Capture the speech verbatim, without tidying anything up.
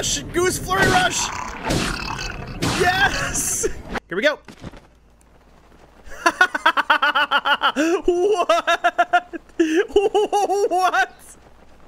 rush! Goose flurry rush! Yes! Here we go. What? What?